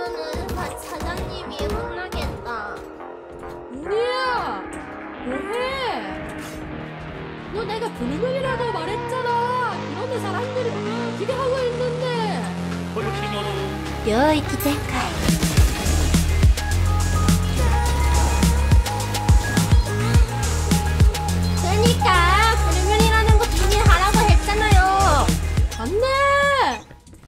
하면은 사장님이 혼나겠다. 은희야! 뭐해? 너 내가 불능이라고 말했잖아. 그런데 사람들이 기대하고 있는데. 領域展開